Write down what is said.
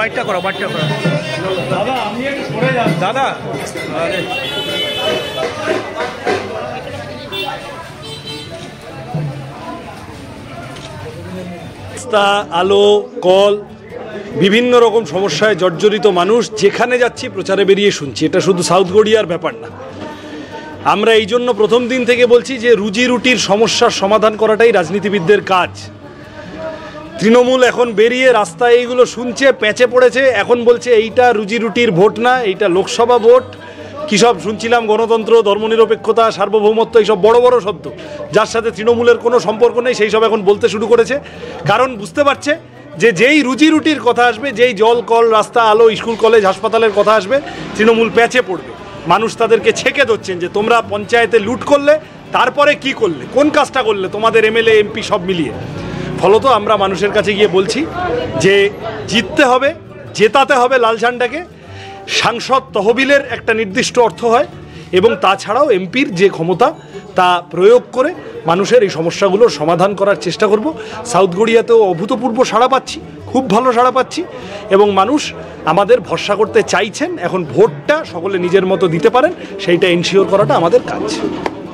বাইকটা করো দাদা, আমি একটু সরে যান দাদা। রাস্তা, আলো, কল, বিভিন্ন রকম সমস্যায় জর্জরিত মানুষ যেখানে যাচ্ছি প্রচারে বেরিয়ে শুনছি। এটা শুধু সাউথ গড়িয়ার ব্যাপার না। আমরা এই জন্য প্রথম দিন থেকে বলছি যে রুজি রুটির সমস্যার সমাধান করাটাই রাজনীতিবিদদের কাজ। তৃণমূল এখন বেরিয়ে রাস্তায় এইগুলো শুনছে, প্যাঁচে পড়েছে, এখন বলছে এইটা রুজি রুটির ভোট না, এইটা লোকসভা ভোট। কী সব শুনছিলাম, গণতন্ত্র, ধর্মনিরপেক্ষতা, সার্বভৌমত্ব, এইসব বড় বড় শব্দ, যার সাথে তৃণমূলের কোনো সম্পর্ক নেই, সেই সব এখন বলতে শুরু করেছে। কারণ বুঝতে পারছে যে যেই রুজি রুটির কথা আসবে, যেই জল, কল, রাস্তা, আলো, স্কুল, কলেজ, হাসপাতালের কথা আসবে, তৃণমূল প্যাঁচে পড়বে। মানুষ তাদেরকে ছেঁকে ধরছেন যে তোমরা পঞ্চায়েতে লুট করলে, তারপরে কি করলে, কোন কাজটা করলে, তোমাদের এমএলএ এমপি সব মিলিয়ে। ফলত আমরা মানুষের কাছে গিয়ে বলছি যে জিততে হবে, জেতাতে হবে লাল ঝান্ডাকে। সাংসদ তহবিলের একটা নির্দিষ্ট অর্থ হয় এবং তাছাড়াও এমপির যে ক্ষমতা তা প্রয়োগ করে মানুষের এই সমস্যাগুলোর সমাধান করার চেষ্টা করব। সাউথ গড়িয়াতেও অভূতপূর্ব সাড়া পাচ্ছি, খুব ভালো সাড়া পাচ্ছি এবং মানুষ আমাদের ভরসা করতে চাইছেন। এখন ভোটটা সকলে নিজের মতো দিতে পারেন, সেইটা এনশিওর করাটা আমাদের কাজ।